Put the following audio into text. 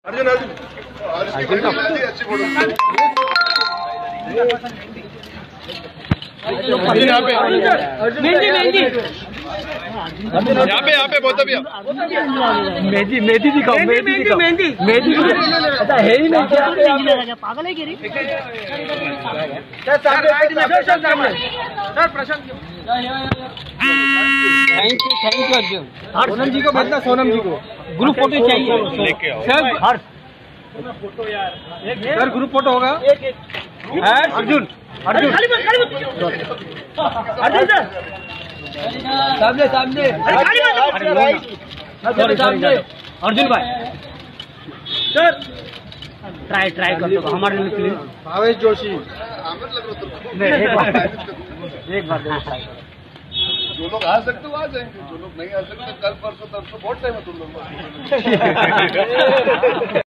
अर्जुन अर्जुन अच्छी फोटो यहाँ पे यहाँ पे बहुत भैया मेहंदी मेहंदी दिखाओ मेहंदी अच्छा है ही नहीं क्या पागल है Giri sir Prashant thank you Arjun Sonam ji को भेजना सोनम जी को ग्रुप फोटो चाहिए लेके आओ सर फोटो यार सर ग्रुप फोटो होगा अर्जुन अर्जुन अर्जुन सर सामने सामने अर्जुन भाई सर ट्राई कर दो हमारे लिए प्लीज भावेश जोशी नहीं एक बार ट्राई करो जो लोग आ सकते हो आ जाएंगे जो लोग नहीं आ सकते कल परसों तरसों बहुत टाइम है तुम लोग